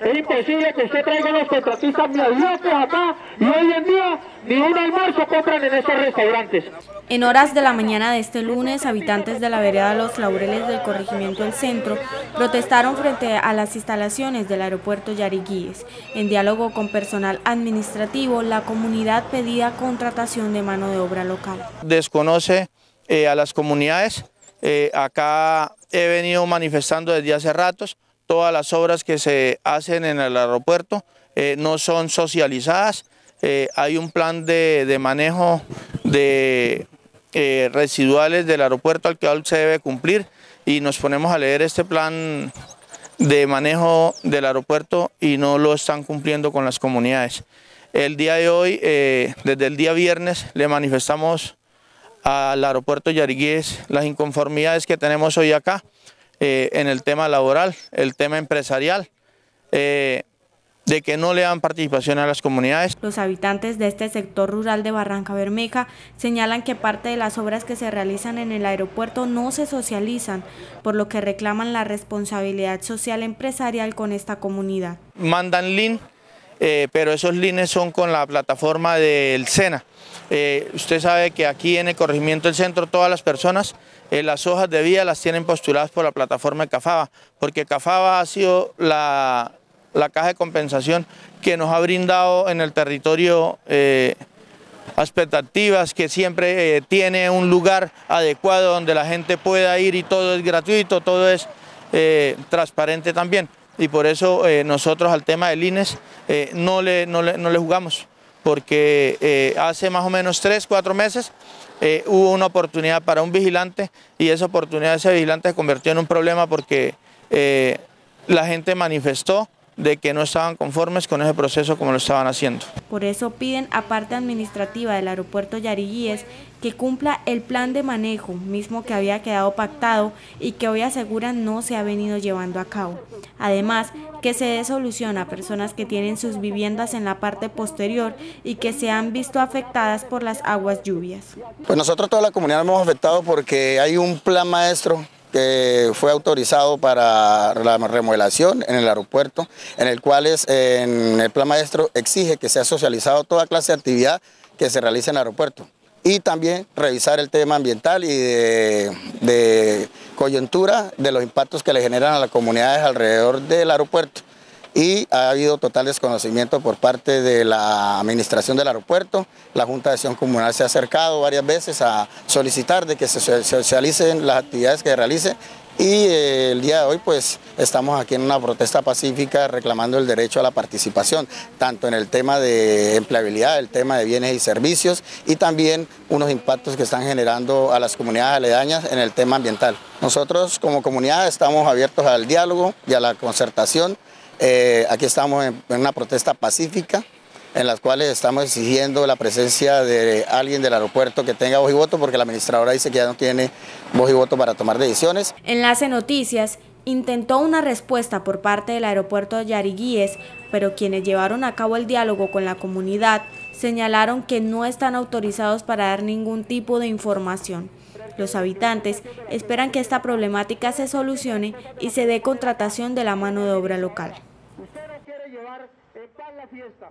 Es imposible que usted traiga unos contratistas mediocres acá y hoy en día ni un almuerzo compran en esos restaurantes. En horas de la mañana de este lunes, habitantes de la vereda Los Laureles del corregimiento El Centro protestaron frente a las instalaciones del aeropuerto Yariguíes. En diálogo con personal administrativo, la comunidad pedía contratación de mano de obra local. Desconoce a las comunidades. Acá he venido manifestando desde hace ratos, todas las obras que se hacen en el aeropuerto no son socializadas. Hay un plan de manejo de residuales del aeropuerto al que se debe cumplir y nos ponemos a leer este plan de manejo del aeropuerto y no lo están cumpliendo con las comunidades. El día de hoy, desde el día viernes, le manifestamos al aeropuerto Yariguíes las inconformidades que tenemos hoy acá en el tema laboral, el tema empresarial, de que no le dan participación a las comunidades. Los habitantes de este sector rural de Barrancabermeja señalan que parte de las obras que se realizan en el aeropuerto no se socializan, por lo que reclaman la responsabilidad social empresarial con esta comunidad. Mandan link, pero esos links son con la plataforma del SENA. Usted sabe que aquí en el corregimiento del centro todas las personas las hojas de vida las tienen postuladas por la plataforma de CAFABA, porque CAFABA ha sido la caja de compensación que nos ha brindado en el territorio expectativas, que siempre tiene un lugar adecuado donde la gente pueda ir y todo es gratuito, todo es transparente también. Y por eso nosotros al tema del INES no le jugamos, porque hace más o menos 3 o 4 meses hubo una oportunidad para un vigilante y esa oportunidad, ese vigilante se convirtió en un problema porque la gente manifestó de que no estaban conformes con ese proceso como lo estaban haciendo. Por eso piden a parte administrativa del aeropuerto Yariguíes que cumpla el plan de manejo mismo que había quedado pactado y que hoy aseguran no se ha venido llevando a cabo. Además, que se dé solución a personas que tienen sus viviendas en la parte posterior y que se han visto afectadas por las aguas lluvias. Pues nosotros toda la comunidad nos hemos afectado porque hay un plan maestro que fue autorizado para la remodelación en el aeropuerto, en el cual en el plan maestro exige que sea socializado toda clase de actividad que se realice en el aeropuerto y también revisar el tema ambiental y de coyuntura de los impactos que le generan a las comunidades alrededor del aeropuerto. Y ha habido total desconocimiento por parte de la administración del aeropuerto. La Junta de Acción Comunal se ha acercado varias veces a solicitar de que se socialicen las actividades que se realicen y el día de hoy pues estamos aquí en una protesta pacífica reclamando el derecho a la participación, tanto en el tema de empleabilidad, el tema de bienes y servicios y también unos impactos que están generando a las comunidades aledañas en el tema ambiental. Nosotros como comunidad estamos abiertos al diálogo y a la concertación. Aquí estamos en una protesta pacífica en las cuales estamos exigiendo la presencia de alguien del aeropuerto que tenga voz y voto porque la administradora dice que ya no tiene voz y voto para tomar decisiones. Enlace Noticias intentó una respuesta por parte del aeropuerto de Yariguíes, pero quienes llevaron a cabo el diálogo con la comunidad señalaron que no están autorizados para dar ningún tipo de información. Los habitantes esperan que esta problemática se solucione y se dé contratación de la mano de obra local.